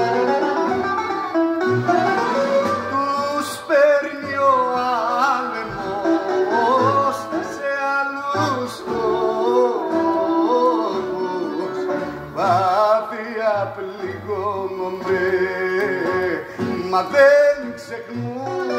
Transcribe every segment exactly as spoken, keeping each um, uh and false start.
τους παίρνει ο άνεμος σε άλλους τόπους, βάθια πληγώνονται μα δεν ξεχνούν.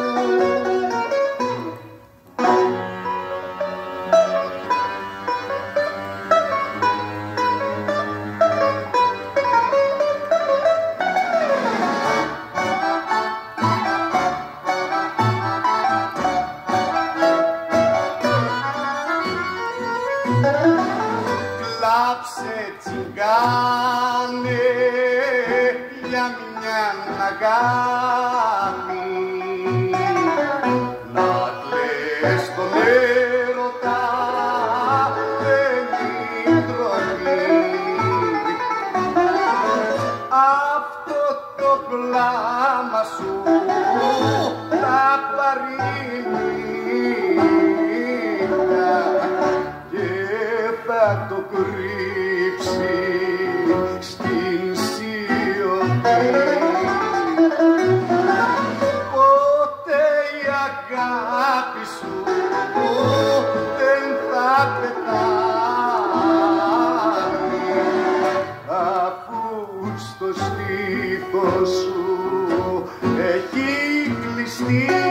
Κλαψε τσιγγάνε για μια αγάπη, να κλαις τον έρωτα δεν είναι τροφή. Αυτό το κλάμα σου θα παρήνια και θα το κρύψει στην σιωπή. Ποτέ η αγάπη σου δεν θα πεθάνει, αφού στο στήθος σου έχει κλειστεί